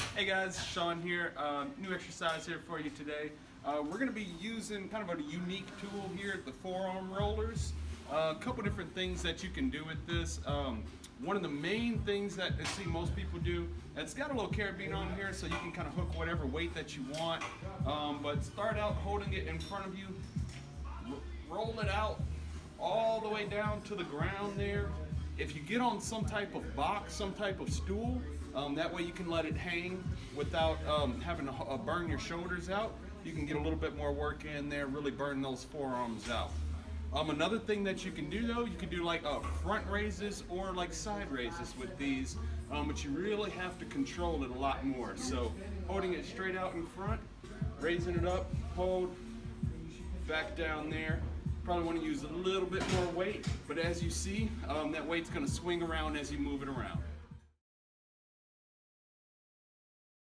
Hey guys, Sean here. New exercise here for you today. We're going to be using kind of a unique tool here, the forearm rollers. A couple different things that you can do with this. One of the main things that I see most people do, it's got a little carabiner on here so you can kind of hook whatever weight that you want. But start out holding it in front of you, roll it out all the way down to the ground there. If you get on some type of box, some type of stool, that way you can let it hang without having to burn your shoulders out. You can get a little bit more work in there, really burn those forearms out. Another thing that you can do though, you can do like front raises or like side raises with these, but you really have to control it a lot more. So holding it straight out in front, raising it up, hold, back down there. Probably want to use a little bit more weight, but as you see, that weight's going to swing around as you move it around.